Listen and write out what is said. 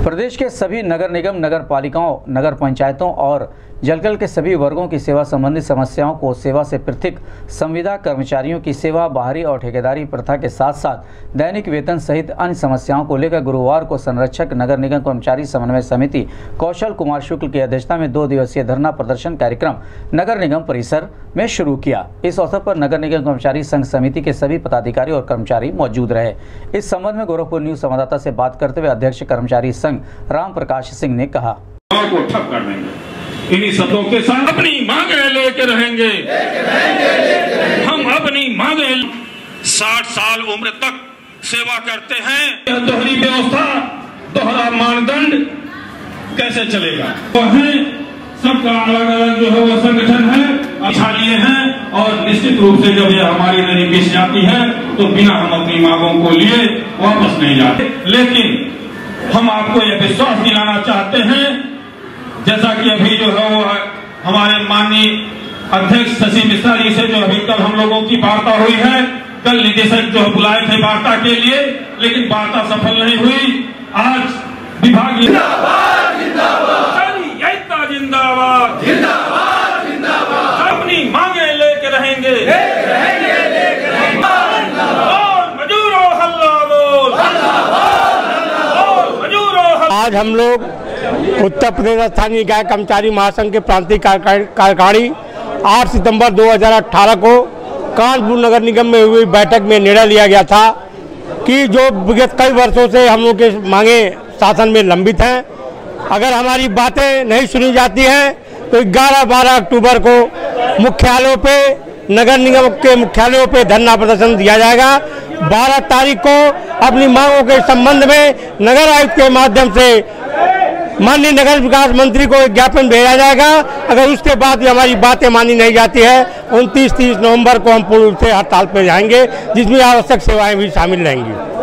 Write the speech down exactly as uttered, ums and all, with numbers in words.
प्रदेश के सभी नगर निगम, नगर पालिकाओं, नगर पंचायतों और जलकल के सभी वर्गों की सेवा संबंधी समस्याओं को सेवा से पृथक संविदा कर्मचारियों की सेवा, बाहरी और ठेकेदारी प्रथा के साथ साथ दैनिक वेतन सहित अन्य समस्याओं को लेकर गुरुवार को संरक्षक नगर निगम कर्मचारी समन्वय समिति कौशल कुमार शुक्ल की अध्यक्षता में दो दिवसीय धरना प्रदर्शन कार्यक्रम नगर निगम परिसर में शुरू किया। इस अवसर पर नगर निगम कर्मचारी संघ समिति के सभी पदाधिकारी और कर्मचारी मौजूद रहे। इस संबंध में गोरखपुर न्यूज संवाददाता से बात करते हुए अध्यक्ष कर्मचारी संघ राम प्रकाश सिंह ने कहा, को ठप कर देंगे। इन्हीं शब्दों के साथ अपनी मांगे लेके रहेंगे, हम अपनी मांगे साठ साल उम्र तक सेवा करते हैं। दोहरी व्यवस्था, दोहरा मानदंड कैसे चलेगा? तो है सबका अलग अलग जो है वो संगठन है, अच्छा लिए हैं और निश्चित रूप से जब ये हमारी नई पेश जाती है तो बिना हम अपनी मांगों को लिए वापस नहीं जाते। लेकिन हम आपको यह विश्वास दिलाना चाहते हैं, जैसा कि अभी जो है वो हमारे माननीय अध्यक्ष शशि मिश्रा जी से जो अभी कल हम लोगों की वार्ता हुई है, कल निदेशक जो बुलाए थे वार्ता के लिए, लेकिन वार्ता सफल नहीं हुई। आज विभाग जिंदाबाद जिंदाबाद जिंदाबाद जिंदाबाद जिंदाबाद अपनी मांगे लेके रहेंगे, रहेंगे लेके रहेंगे। और मजदूरों हल्ला बोल, और मजदूरों। आज हम लोग उत्तर प्रदेश स्थानीय निकाय कर्मचारी महासंघ के प्रांतीय कार्यकारिणी आठ सितंबर दो हज़ार अठारह को कानपुर नगर निगम में हुई बैठक में निर्णय लिया गया था कि जो विगत कई वर्षों से हम लोग के मांगे शासन में लंबित हैं, अगर हमारी बातें नहीं सुनी जाती हैं तो ग्यारह बारह अक्टूबर को मुख्यालयों पे, नगर निगम के मुख्यालयों पे धरना प्रदर्शन दिया जाएगा। बारह तारीख को अपनी मांगों के संबंध में नगर आयुक्त के माध्यम से माननीय नगर विकास मंत्री को एक ज्ञापन भेजा जाएगा। अगर उसके बाद भी हमारी बातें मानी नहीं जाती है, उनतीस तीस नवंबर को हम पूर्ण रूप से हड़ताल पर जाएंगे, जिसमें आवश्यक सेवाएं भी शामिल रहेंगी।